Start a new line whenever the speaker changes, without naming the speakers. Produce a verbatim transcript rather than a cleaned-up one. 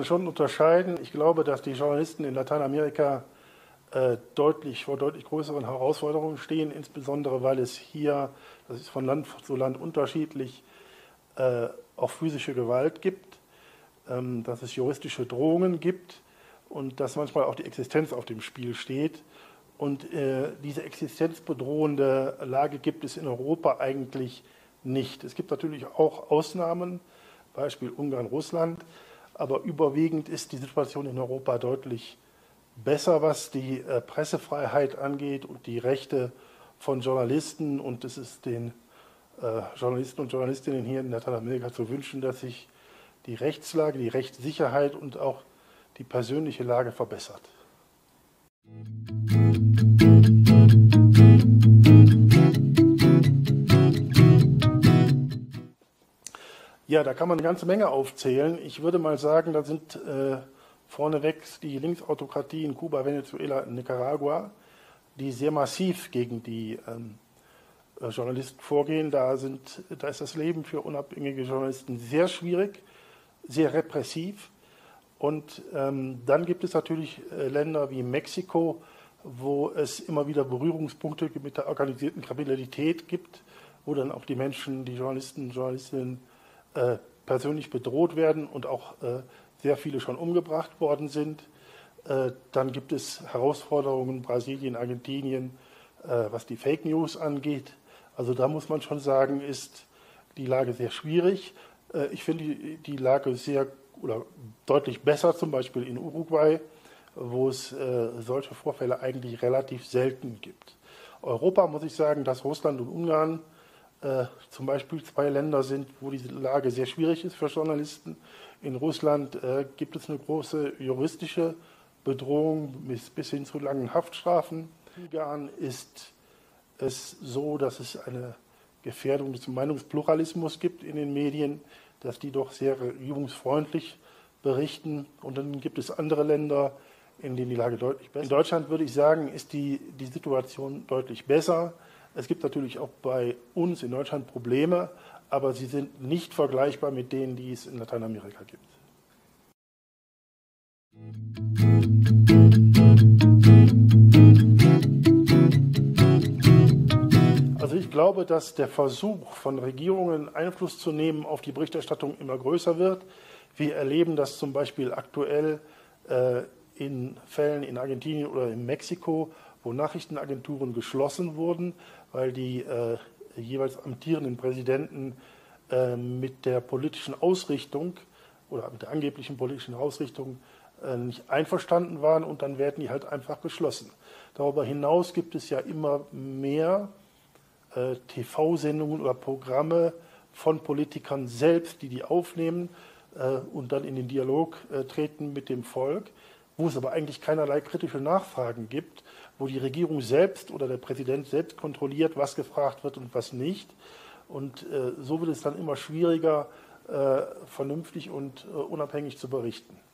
man schon unterscheiden. Ich glaube, dass die Journalisten in Lateinamerika äh, deutlich vor deutlich größeren Herausforderungen stehen, insbesondere weil es hier, das ist von Land zu Land unterschiedlich, äh, auch physische Gewalt gibt, ähm, dass es juristische Drohungen gibt und dass manchmal auch die Existenz auf dem Spiel steht. Und äh, diese existenzbedrohende Lage gibt es in Europa eigentlich nicht. Es gibt natürlich auch Ausnahmen, Beispiel Ungarn, Russland, aber überwiegend ist die Situation in Europa deutlich besser, was die äh, Pressefreiheit angeht und die Rechte von Journalisten. Und es ist den äh, Journalisten und Journalistinnen hier in Lateinamerika zu wünschen, dass sich die Rechtslage, die Rechtssicherheit und auch die persönliche Lage verbessert. Ja, da kann man eine ganze Menge aufzählen. Ich würde mal sagen, da sind äh, vorneweg die Linksautokratie in Kuba, Venezuela und Nicaragua, die sehr massiv gegen die ähm, Journalisten vorgehen. Da, sind, da ist das Leben für unabhängige Journalisten sehr schwierig, sehr repressiv. Und ähm, dann gibt es natürlich äh, Länder wie Mexiko, wo es immer wieder Berührungspunkte mit der organisierten Kriminalität gibt, wo dann auch die Menschen, die Journalisten und Journalistinnen äh, persönlich bedroht werden und auch äh, sehr viele schon umgebracht worden sind. Äh, dann gibt es Herausforderungen in Brasilien, Argentinien, äh, was die Fake News angeht. Also da muss man schon sagen, ist die Lage sehr schwierig. Äh, ich finde die, die Lage sehr oder deutlich besser, zum Beispiel in Uruguay, wo es äh, solche Vorfälle eigentlich relativ selten gibt. Europa muss ich sagen, dass Russland und Ungarn äh, zum Beispiel zwei Länder sind, wo die Lage sehr schwierig ist für Journalisten. In Russland äh, gibt es eine große juristische Bedrohung bis, bis hin zu langen Haftstrafen. In Ungarn ist es so, dass es eine Gefährdung des Meinungspluralismus gibt in den Medien, dass die doch sehr regierungsfreundlich berichten. Und dann gibt es andere Länder, in denen die Lage deutlich besser ist. In Deutschland würde ich sagen, ist die, die Situation deutlich besser. Es gibt natürlich auch bei uns in Deutschland Probleme, aber sie sind nicht vergleichbar mit denen, die es in Lateinamerika gibt. Also ich glaube, dass der Versuch von Regierungen Einfluss zu nehmen auf die Berichterstattung immer größer wird. Wir erleben das zum Beispiel aktuell äh, in Fällen in Argentinien oder in Mexiko, wo Nachrichtenagenturen geschlossen wurden, weil die äh, jeweils amtierenden Präsidenten äh, mit der politischen Ausrichtung oder mit der angeblichen politischen Ausrichtung äh, nicht einverstanden waren und dann werden die halt einfach geschlossen. Darüber hinaus gibt es ja immer mehr äh, T V-Sendungen oder Programme von Politikern selbst, die die aufnehmen äh, und dann in den Dialog äh, treten mit dem Volk, wo es aber eigentlich keinerlei kritische Nachfragen gibt, wo die Regierung selbst oder der Präsident selbst kontrolliert, was gefragt wird und was nicht. Und äh, so wird es dann immer schwieriger, äh, vernünftig und äh, unabhängig zu berichten.